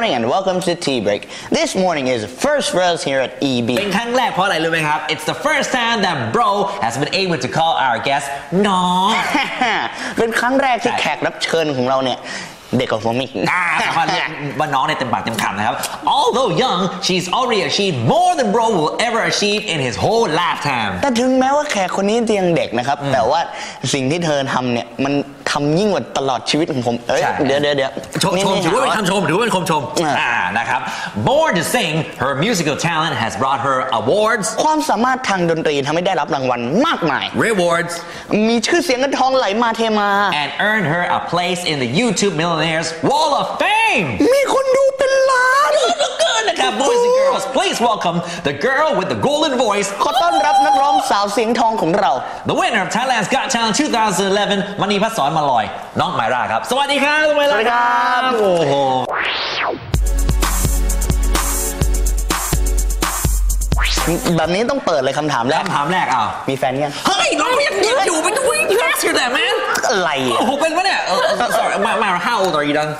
morning and welcome to Tea Break. This morning is the first for us here at EB. เป็นครั้งแรกเพราะอะไรรู้ไหมครับ It's the first time that Bro has been able to call our guest น้องเป็นครั้งแรกที่แขกรับเชิญของเราเนี่ยเด็กกว่าผมอีกสามารถเรียกว่าน้องในเต็มปากเต็มคำนะครับ Although young, she's already achieved more than Bro will ever achieve in his whole lifetime. แต่ถึงแม้ว่าแขกคนนี้ยังเด็กนะครับแต่ว่าสิ่งที่เธอทำเนี่ยมันทำยิ่งกว่าตลอดชีวิตของผมเดี๋ยวชมถือว่าเป็นคำชมถือว่าเป็นคำชมนะครับ Born to sing, her musical talent has brought her awards ความสามารถทางดนตรีทำให้ได้รับรางวัลมากมาย rewards มีชื่อเสียงเงินทองไหลมาเทมา and earned her a place in the YouTube Millionaires Wall of Fame มีคนดูเป็นล้านนะครับ Boys and girls please welcome the girl with the golden voice ขอต้อนรับนักร้องสาวเสียงทองของเรา The winner of Thailand's Got Talent 2011 มณีพัฒน์สอนมาลอยน้องไมร่าครับสวัสดีครับสวัสดีครับโอ้โหแบบนี้ต้องเปิดเลยคำถามแรกมีแฟนยังเฮ้ยน้องยังอยู่ไปด้วย faster that man อะไรโอ้โหเป็นปะเนี่ยsorry Myra how old are you then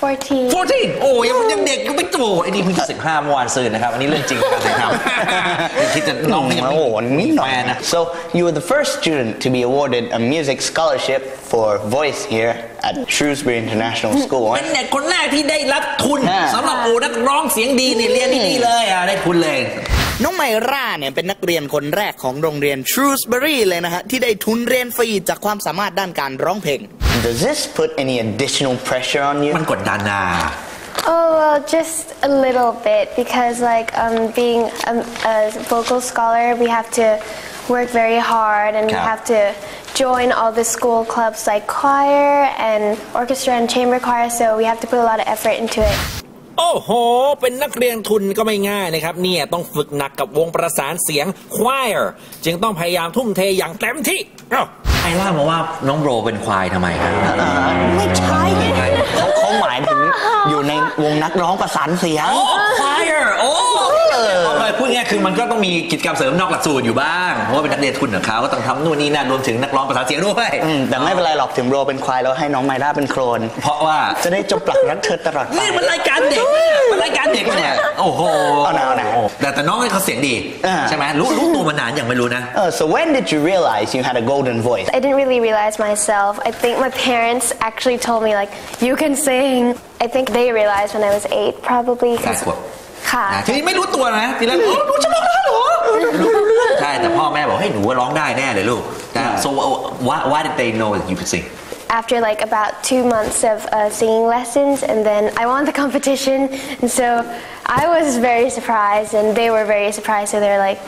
14 โอ้ยังเด็กยังไม่โตไอ้นี่เพิ่ง15เมื่อวานซื้อนะครับอันนี้เรื่องจริงนะครับคิดจะน้องยังไม่แฟนนะ So you were the first student to be awarded a music scholarship for voice here at Shrewsbury International School เป็นเด็กคนแรกที่ได้รับทุนสำหรับนักร้องเสียงดีนี่เรียนที่นี่เลยได้ทุนเลยน้องไมร่าเนี่ยเป็นนักเรียนคนแรกของโรงเรียน Shrewsbury เลยนะฮะที่ได้ทุนเรียนฟรีจากความสามารถด้านการร้องเพลง Does this put any additional pressure on you มันกดดันนะ Oh, well, just a little bit because being a vocal scholar, we have to work very hard and we have to join all the school clubs like choir and orchestra and chamber choir, so we have to put a lot of effort into it. โอ้โหเป็นนักเรียนทุนก็ไม่ง่ายนะครับเนี่ยต้องฝึกหนักกับวงประสานเสียง choir จึงต้องพยายามทุ่มเทอย่างเต็มที่ไอล่ามาว่าน้องโบรเป็นควายทำไมครับไม่ใช่เขาหมายถึงอยู่ในวงนักร้องประสานเสียง choir โอ้พูดง่ายคือมันก็ต้องมีกิจกรรมเสริมนอกหลักสูตรอยู่บ้างเพราะว่าเป็นนักเรียนทุนของเขาก็ต้องทำนู่นนี่นั่นรวมถึงนักร้องประสานเสียงด้วยแต่ไม่เป็นไรหรอกถึงโบรเป็นควายแล้วให้น้องไมร่าเป็นโคลนเพราะว่าจะได้จมปลักรักเธอตลอดไปนี่มันรายการเด็กมันรายการเด็กเนี่ยโอ้โหแต่น้องเขาเสียงดีใช่ไหมรู้ตัวมานานอย่างไม่รู้นะ So when did you realize you had a golden voice I didn't really realize myself I think my parents actually told me like you can sing I think they realized when I was 8 probably ค่ะทีนี้ไม่รู้ตัวนะทีแรกรู้จะร้องได้เหรอใช่แต่พ่อแม่บอกให้หนูร้องได้แน่เลยลูก So why did they know that you could sing After about 2 months of singing lessons and then I won the competition and so I was very surprised and they were very surprised so they're like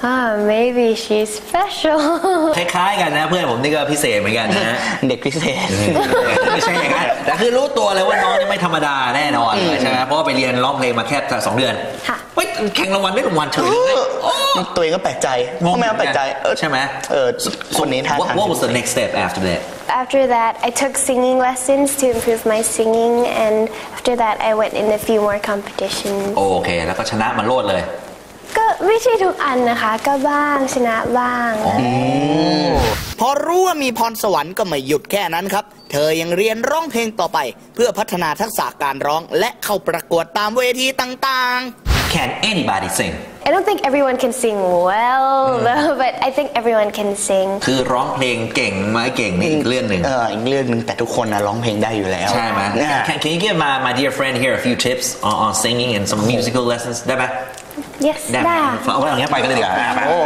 maybe she's special คล้ายๆกันนะเพื่อนผมนี่ก็พิเศษเหมือนกันนะเด็กพิเศษไม่ใช่อย่างนั้นแต่คือรู้ตัวเลยว่าน้องนี่ไม่ธรรมดาแน่นอนใช่ไหมเพราะว่าไปเรียนร้องเพลงมาแค่2 เดือนเฮ้ยแข่งรางวัลได้รางวัลเฉยเลยตัวเองก็แปลกใจพ่อแม่ก็แปลกใจใช่ไหมคนนี้ท่าทาง What was the next step after that After that I took singing lessons to improve my singing and after that I went in a few more competitions โอเคแล้วก็ชนะมาโลดเลยก็ไม่ใช่ทุกอันนะคะก็บ้างชนะบ้างพอรู้ว่ามีพรสวรรค์ก็ไม่หยุดแค่นั้นครับเธอยังเรียนร้องเพลงต่อไปเพื่อพัฒนาทักษะการร้องและเข้าประกวดตามเวทีต่างๆ Can anybody sing I don't think everyone can sing well though but I think everyone can sing คือร้องเพลงเก่งไหมเก่งนี่อีกเรื่องนึงอีกเรื่องนึงแต่ทุกคนนะร้องเพลงได้อยู่แล้วใช่ไหม Can you give my dear friend here a few tips on singing and some musical lessons ได้ไหม Yes ได้เอาไว้อย่างนี้ไปกันเลยดีกว่า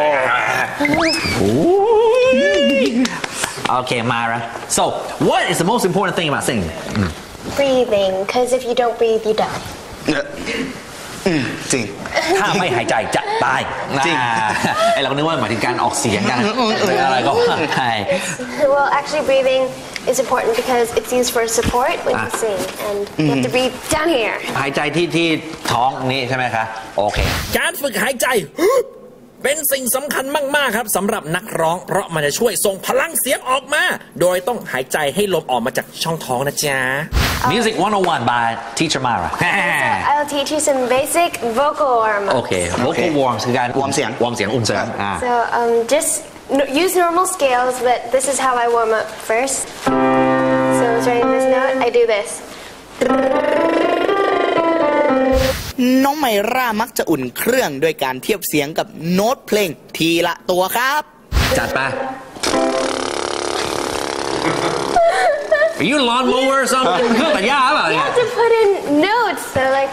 Okay Myra so what is the most important thing about singing Breathing because if you don't breathe you die จริงถ้าไม่หายใจจะตายจริงไอเรานึกว่าหมายถึงการออกเสียงกันอะไรก็ใช่ Well actually breathing is important because it's used for support when you sing and you have to breathe down here หายใจที่ท้องนี้ใช่ไหมคะโอเคการฝึกหายใจเป็นสิ่งสำคัญมากๆครับสำหรับนักร้องเพราะมันจะช่วยส่งพลังเสียงออกมาโดยต้องหายใจให้ลมออกมาจากช่องท้องนะจ๊ะ Music 101 by Teacher Myra I'll teach you some basic vocal warm-ups Okay vocal warm คือการวอร์มเสียงอุ่นเสียง So just use normal scales but this is how I warm up first So starting this note I do this น้องไมร่ามักจะอุ่นเครื่องด้วยการเทียบเสียงกับโน้ตเพลงทีละตัวครับจัดไป Are you a lawnmower or something เครื่องตัดหญ้าเปล่าเนี่ย You have to put in notes so like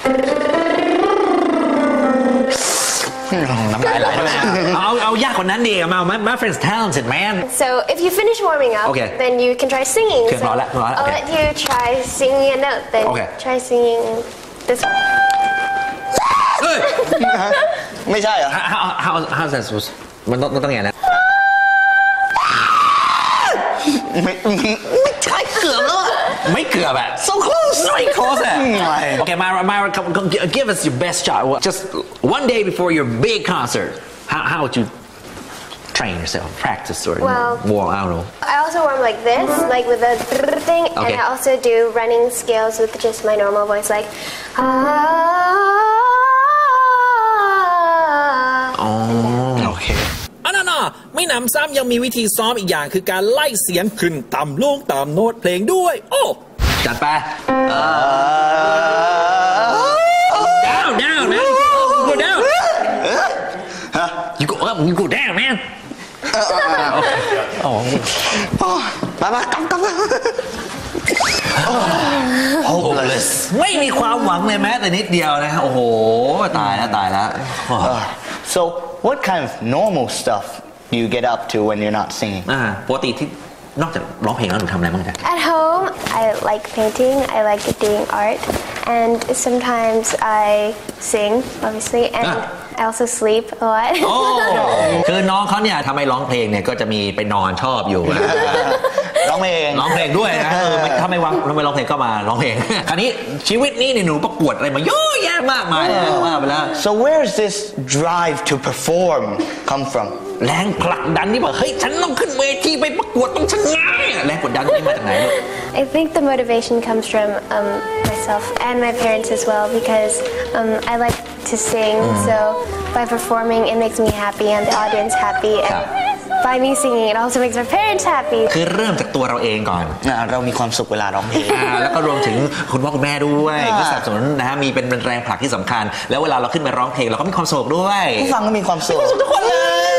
น้ำลายไหลด้วยเอายากกว่านั้นดีมา My friend's talented man So if you finish warming up then you can try singing so I'll let you try singing a note then try singing this one ไม่ใช่เหรอ How's that supposed มันต้องอย่างนั้นไม่ใช่เกือบแล้วไม่เกือบอะ so close ไม่ close อะ Okay Myra give us your best shot just one day before your big concert how would you train yourself practice or warm I don't know I also warm like this like with the thing and I also do running scales with just my normal voice like ไม่นำซ้ำยังมีวิธีซ้อมอีกอย่างคือการไล่เสียงขึ้นต่ำลงตามโน้ตเพลงด้วยโอ้จัดไปdown man go down you go down man มากำ hopeless ไม่มีความหวังเลยแม้แต่นิดเดียวนะโอ้โหตายแล้ว So what kind of normal stuff do you get up to when you're not singing ปกติที่นอกจากร้องเพลงแล้วหนูทำอะไรบ้างจ๊ะ At home I like painting I like doing art and sometimes I sing obviously and I also sleep a lot คือน้องเขาเนี่ยทำไมร้องเพลงเนี่ยก็จะมีไปนอนชอบอยู่ร้องเพลงด้วยนะถ้าไม่ร้องเพลงก็มาร้องเพลงคราวนี้ชีวิตนี้หนูประกวดอะไรมาเยอะแยะมากมายมาไปแล้ว So where does this drive to perform come from แรงผลักดันที่บอกเฮ้ยฉันต้องขึ้นเวทีไปประกวดต้องชนะแรงกดดันนี้มาจากไหนลูก I think the motivation comes from myself and my parents as well because I like to sing so by performing it makes me happy and the audience happy and by me singing it also makes my parents happy คือเริ่มจากตัวเราเองก่อนเรามีความสุขเวลาร้องเพลงแล้วก็รวมถึงคุณพ่อคุณแม่ด้วยก็สนับสนุนนะมีเป็นแรงผลักที่สำคัญแล้วเวลาเราขึ้นมาร้องเพลงเราก็มีความสุขด้วยผู้ฟังก็มีความสุขทุกคนเลย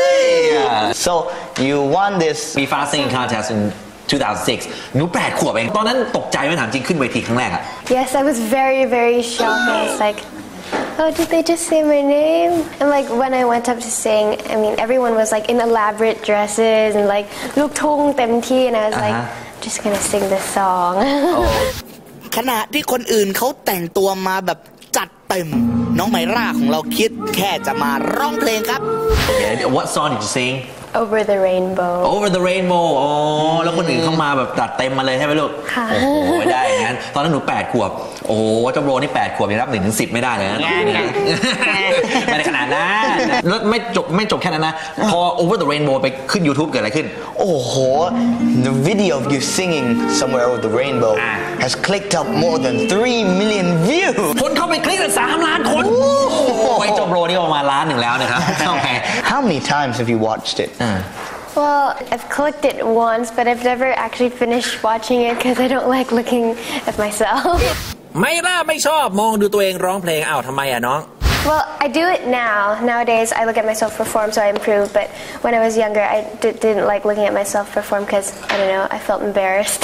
So you won this BFA singing contest in 2006 หนู8 ขวบเองตอนนั้นตกใจไหมถามจริงขึ้นเวทีครั้งแรกอะ Yes I was very shocked I was like oh did they just say my name and like when I went up to sing I mean everyone was like in elaborate dresses and like ลูกทุ่งเต็มที่ and I was like just gonna sing this song ขณะที่คนอื่นเขาแต่งตัวมาแบบจัดเต็มน้องไมร่าของเราคิดแค่จะมาร้องเพลงครับ What song did you sing Over the Rainbow Over the Rainbow อ๋อแล้วคนอื่นเข้ามาแบบจัดเต็มมาเลยใช่ไหมลูกโอ้โหไม่ได้อย่างนั้นตอนนั้นหนู8 ขวบโอ้โหเจ้าโบรนี่8 ขวบยังรับ1 ถึง 10ไม่ได้เลยนะไม่ได้ขนาดนั้นแล้วไม่จบแค่นั้นนะพอ Over the Rainbow ไปขึ้น YouTube เกิดอะไรขึ้นโอ้โห The video of you singing Somewhere Over the Rainbow has clicked up more than 3 million views คนเข้าไปคลิกกัน3 ล้านคนโอ้ยเจ้าโบรนี่ประมาณ1 ล้านแล้วนะครับ How many times have you watched it Well, I've clicked it once, but I've never actually finished watching it because I don't like looking at myself. ไม่ชอบมองดูตัวเองร้องเพลงทำไมน้อง Well, I do it now. Nowadays, I look at myself perform, so I improve. But when I was younger, I didn't like looking at myself perform because I don't know, I felt embarrassed.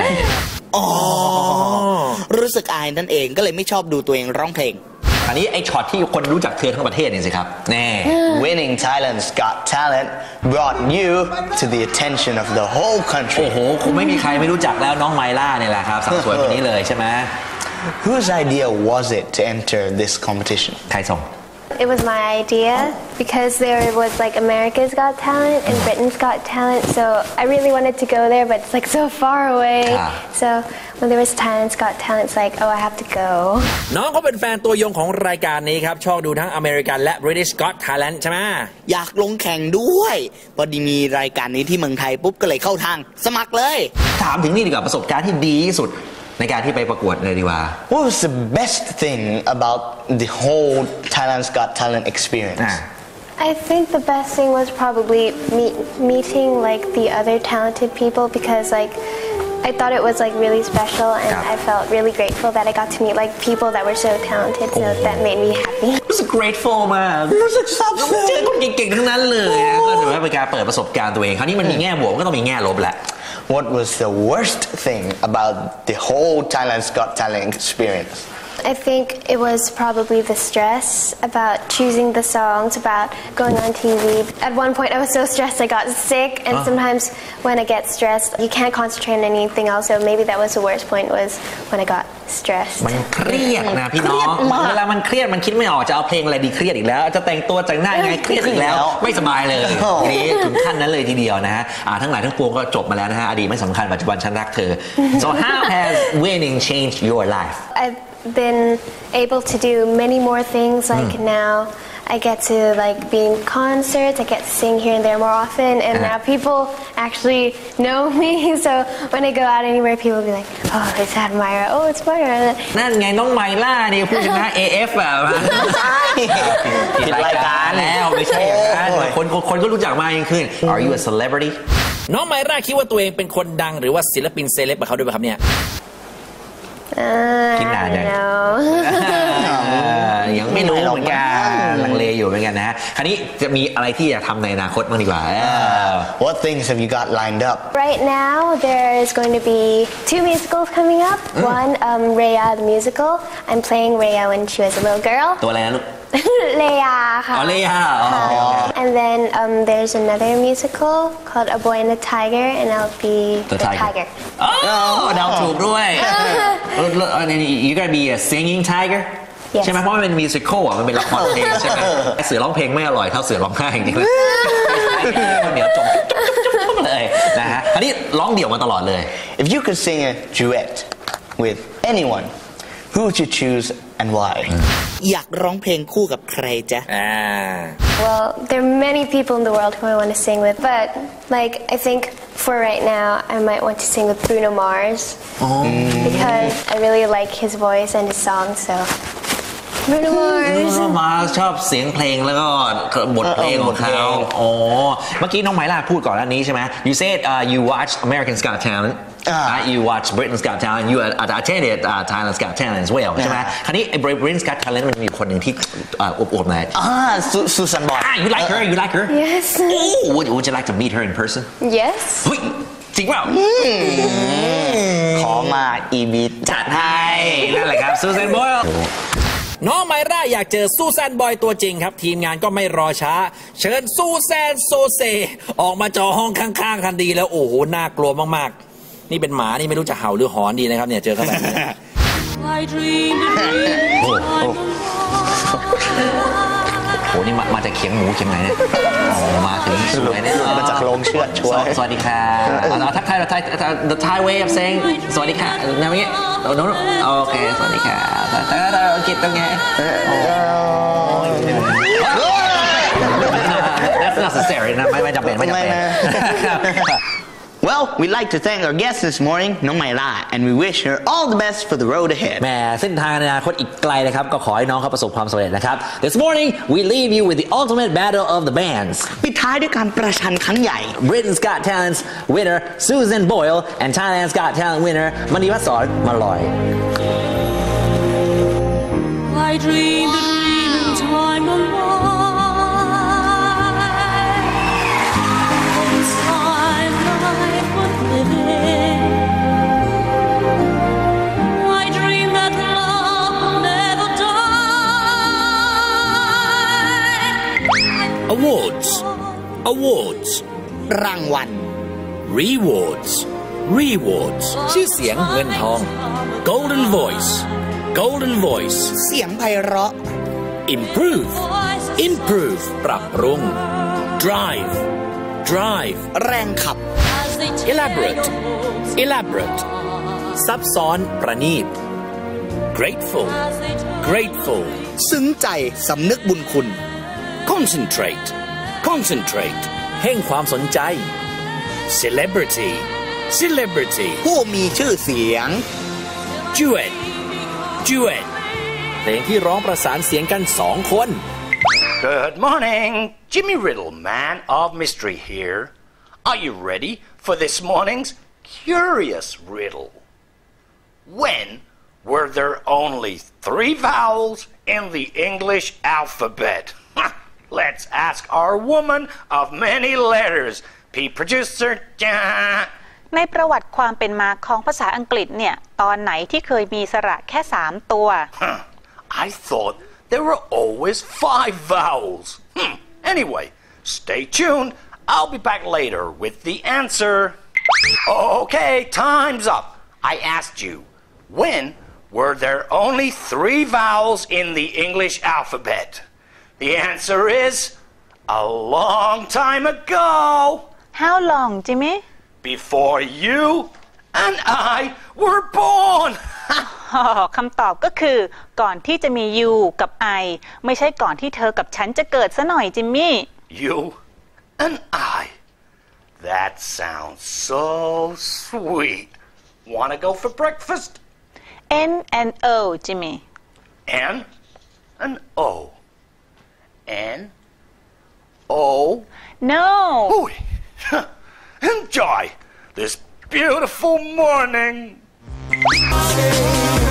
รู้สึกอายนั่นเองก็เลยไม่ชอบดูตัวเองร้องเพลงอันนี้ไอช็อตที่คนรู้จักเธอทั้งประเทศนี่สิครับแน่ Winning Thailand's Got Talent brought you to the attention of the whole country โอ้โหคงไม่มีใครไม่รู้จักแล้วน้องไมล่าเนี่ยแหละครับสาวสวยคนนี้เลยใช่ไหม Whose idea was it to enter this competition ใครส่ง It was my idea because there was like America's Got Talent and Britain's Got Talent so I really wanted to go there but it's like so far away so when there was Thailand's Got Talent it's like oh I have to go น้องเขาเป็นแฟนตัวยงของรายการนี้ครับชอบดูทั้ง American และ British Got Talent ใช่ไหมอยากลงแข่งด้วยพอดีมีรายการนี้ที่เมืองไทยปุ๊บก็เลยเข้าทางสมัครเลยถามถึงนี่ดีกว่าประสบการณ์ที่ดีที่สุดในการที่ไปประกวดเลยดีกว่า What was the best thing about the whole Thailand's Got Talent experience? I think the best thing was probably meeting like the other talented people because like I thought it was like really special, and I felt really grateful that I got to meet like people that were so talented. So that made me happy. รู้สึก grateful มากรู้สึกซาบซึ้งเจอคนเก่งๆทั้งนั้นเลยนะก็ถือว่าเป็นการเปิดประสบการณ์ตัวเองคราวนี้มันมีแง่บวกก็ต้องมีแง่ลบแหละ What was the worst thing about the whole Thailand's Got Talent experience? I think it was probably the stress about choosing the songs, about going on TV. At one point, I was so stressed I got sick, and sometimes when I get stressed, you can't concentrate on anything else. So maybe that was the worst point, was when I got stressed. มันเครียดนะพี่น้องเวลามันเครียดมันคิดไม่ออกจะเอาเพลงอะไรดีเครียดอีกแล้วจะแต่งตัวแต่งหน้ายังไงเครียดอีกแล้วไม่สบายเลยทีนี้ถึงขั้นนั้นเลยทีเดียวนะฮะทั้งหลายทั้งปวงก็จบมาแล้วนะฮะอดีตไม่สำคัญปัจจุบันฉันรักเธอ So how has winning changed your life? I've been able to do many more things. Like now, I get to like be in concerts. I get to sing here and there more often, and now people actually know me. So when I go out anywhere, people will be like, "Oh, it's Myra. Oh, it's Myra." นั่นไงน้องไมล่านี่ผู้ชนะ AF แบบผิดรายการแล้วไม่ใช่อย่างนั้นคนก็รู้จักมาเองขึ้น Are you a celebrity? น้องไมล่าคิดว่าตัวเองเป็นคนดังหรือว่าศิลปินเซเลบกับเขาด้วยไหมครับเนี่ยคิดนานยังยังไม่รู้เหมือนกันลังเลอยู่เหมือนกันนะฮะคราวนี้จะมีอะไรที่จะทำในอนาคตบ้างดีกว่า What things have you got lined up? Right now, there is going to be 2 musicals coming up. One, Raya the musical. I'm playing Raya when she was a little girl. ตัวอะไรนะลูก Leia ค่ะอ๋อ Leia And then there's another musical called A Boy and a Tiger, and I'll be the tiger. เดาถูกด้วย You gonna be a singing tiger ใช่ไหมเพราะมันเป็นมิวสิควลมันเป็นละครเพลงใช่ไหมเสือร้องเพลงไม่อร่อยเท่าเสือร้องไห้จริงๆเลยเดี๋ยวจบเลยนะฮะอันนี้ร้องเดี่ยวมาตลอดเลย If you could sing a duet with anyone, who would you choose and why? อยากร้องเพลงคู่กับใครจ๊ะ Well, there are many people in the world who I want to sing with, but like I think for right now, I might want to sing with Bruno Mars because I really like his voice and his songs. So Bruno Mars ชอบเสียงเพลงแล้วก็บทเพลงของเขาอ๋อเมื่อกี้น้องไมล่าพูดก่อนหน้านี้ใช่ไหม You said you watched American's Got Talent. You watched Britain's Got Talent. You attended Thailand's Got Talent as well ใช่ไหมคราวนี้ Britain's Got Talent มันมีคนหนึ่งที่อวบๆหน่อย Susan Boyle. You like her? You like her? Yes. Oh, would you like to meet her in person? Yes. เฮ้ยจริงเปล่าขอมาอีบีจัดให้นั่นแหละครับ Susan Boyleน้องไมร่าอยากเจอซูแซนบอยตัวจริงครับทีมงานก็ไม่รอช้าเชิญซูแซนโซเซออกมาจอห้องข้างๆทันทีแล้วโอ้โหน่ากลัวมากๆนี่เป็นหมานี่ไม่รู้จะเห่าหรือหอนดีนะครับเนี่ยเจอเขาแบบนี้โอ้นี่มาจากเขียงหมูเขียงไหนเนี่ยมาถึงสวยแน่นอนมาจากโรงเชือดช่วยสวัสดีครับทักทาย the Thai way of saying สวัสดีค่ะแนวนี้โอเคสวัสดีค่ะกินตรงไง That's necessary นะไม่จำเป็น Well, we'd like to thank our guest this morning, Nong Mai La, and we wish her all the best for the road ahead. แหมเส้นทางในอนาคตอีกไกลนะครับก็ขอให้น้องเขาประสบความสำเร็จนะครับ This morning we leave you with the ultimate battle of the bands. ปิดท้ายด้วยการประชันครั้งใหญ่ Britain's Got Talent's winner Susan Boyle and Thailand's Got Talent winner มณีวัฒน์สอนมาลอย I dream the dream in time alone. Awards รางวัล Rewards ชื่อเสียงเงินทอง Golden Voice เสียงไพเราะ Improve ปรับปรุง Drive แรงขับ Elaborate ซับซ้อนประณีต Grateful ซึ้งใจสำนึกบุญคุณ Concentrate เพ่งความสนใจ Celebrity ผู้มีชื่อเสียง Duet เพลงที่ร้องประสานเสียงกัน2 คน Good morning, Jimmy Riddle, man of mystery here. Are you ready for this morning's curious riddle. When were there only 3 vowels in the English alphabet? Let's ask our woman of many letters, P.Producer. ในประวัติความเป็นมาของภาษาอังกฤษเนี่ยตอนไหนที่เคยมีสระแค่3ตัว I thought there were always 5 vowels. Anyway, stay tuned. I'll be back later with the answer. Okay, time's up. I asked you, when were there only 3 vowels in the English alphabet? The answer is a long time ago. How long, Jimmy? Before you and I were born. คำตอบก็คือก่อนที่จะมี you กับ I ไม่ใช่ก่อนที่เธอกับฉันจะเกิดซะหน่อยจิมมี่ You and I. That sounds so sweet. Wanna go for breakfast? N and O Jimmy N and O. N O. No. Ooh. Enjoy this beautiful morning.